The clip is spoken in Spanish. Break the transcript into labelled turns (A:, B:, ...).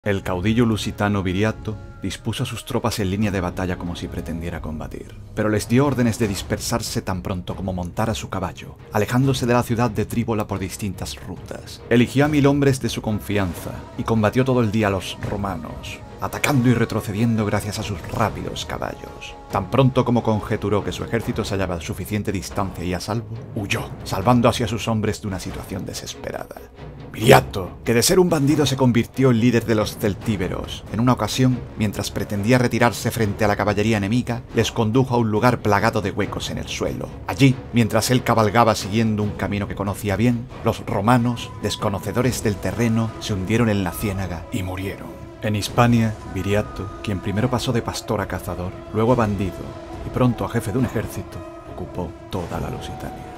A: El caudillo lusitano Viriato dispuso a sus tropas en línea de batalla como si pretendiera combatir, pero les dio órdenes de dispersarse tan pronto como montara su caballo, alejándose de la ciudad de Tríbola por distintas rutas. Eligió a 1000 hombres de su confianza y combatió todo el día a los romanos, atacando y retrocediendo gracias a sus rápidos caballos. Tan pronto como conjeturó que su ejército se hallaba a suficiente distancia y a salvo, huyó, salvando así a sus hombres de una situación desesperada. Viriato, que de ser un bandido se convirtió en líder de los celtíberos, en una ocasión, mientras pretendía retirarse frente a la caballería enemiga, les condujo a un lugar plagado de huecos en el suelo. Allí, mientras él cabalgaba siguiendo un camino que conocía bien, los romanos, desconocedores del terreno, se hundieron en la ciénaga y murieron. En Hispania, Viriato, quien primero pasó de pastor a cazador, luego a bandido y pronto a jefe de un ejército, ocupó toda la Lusitania.